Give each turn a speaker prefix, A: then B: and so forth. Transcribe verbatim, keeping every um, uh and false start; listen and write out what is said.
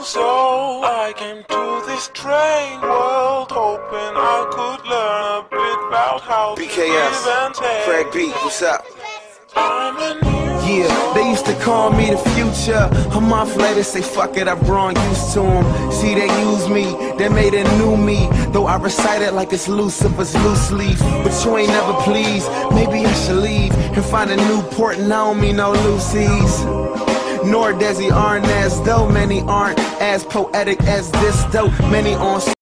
A: so I came to this strange world, hoping I could learn a bit about how
B: B
A: to
B: K S,
A: give and take.
B: Craig B, what's up?
A: I'm a new
C: Yeah, they used to call me the future. A month later say fuck it, I've grown used to them. See, they use me, they made a new me. Though I recite it like it's Lucifer's loose leaf. But you ain't never pleased, maybe I should leave and find a new port and I don't mean no Lucy's. Nor Desi aren't as though many aren't as poetic as this, though many on